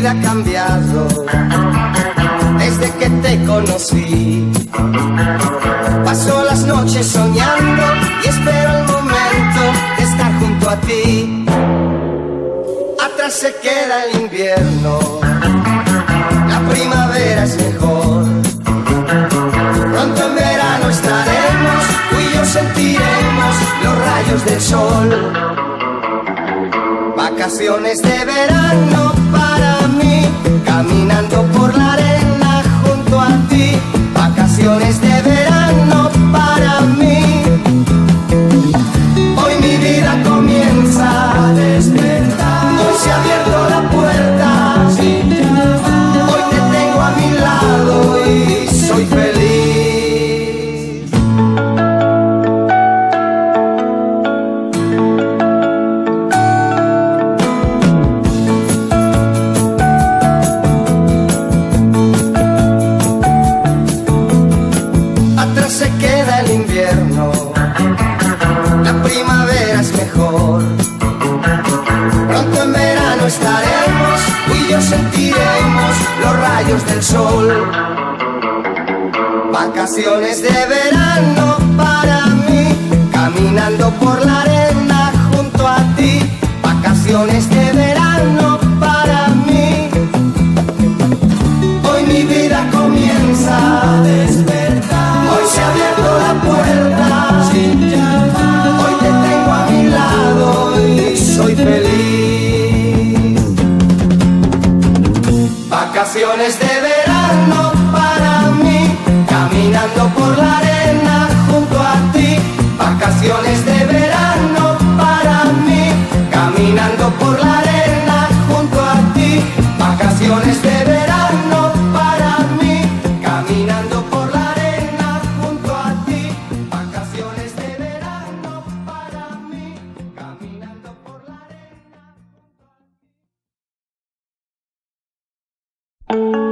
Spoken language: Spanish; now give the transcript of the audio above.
vida ha cambiado desde que te conocí. Paso las noches soñando y espero el momento de estar junto a ti. Atrás se queda el invierno, la primavera es mejor. Pronto en verano estaremos, tú y yo sentiremos los rayos del sol. Vacaciones de verano para mí, caminando por la arena junto a ti. Vacaciones de verano para mí. Hoy mi vida comienza a despertar. Hoy se ha abierto la puerta. Hoy te tengo a mi lado y soy feliz. Estaremos, tú y yo sentiremos los rayos del sol. Vacaciones de verano para mí, caminando por la arena junto a ti. Vacaciones de verano para mí. Hoy mi vida comienza a despertar. Hoy se ha abierto la puerta sin llamar. Hoy te tengo a mi lado y soy feliz. Vacaciones de verano para mí, caminando por la arena junto a ti. Vacaciones de verano para mí, caminando por la arena junto a ti. Vacaciones de verano para mí, caminando por la arena junto a ti. Vacaciones de verano para mí, caminando por la arena.